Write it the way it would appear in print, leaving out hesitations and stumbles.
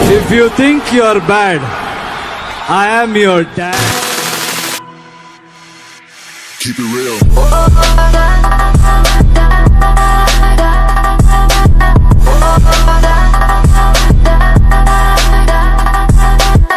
If you think you're bad, I am your dad. Keep it real.